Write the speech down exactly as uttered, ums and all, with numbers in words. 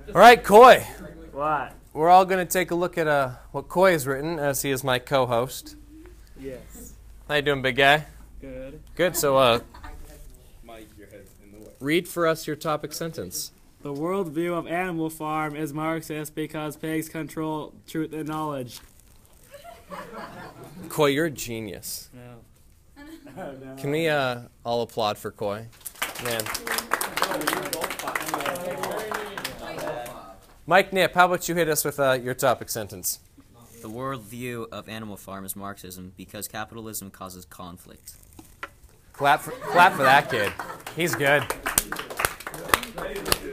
All right, Coy. What? We're all going to take a look at uh, what Coy has written, as he is my co-host. Yes. How you doing, big guy? Good. Good. So, uh, Mike, your head's in the way. read for us your topic sentence. The worldview of Animal Farm is Marxist because pigs control truth and knowledge. Coy, you're a genius. No. no. Can we uh, all applaud for Coy? Man. Mike Nip, how about you hit us with uh, your topic sentence? The worldview of Animal Farm is Marxism because capitalism causes conflict. Clap for, clap for that kid. He's good.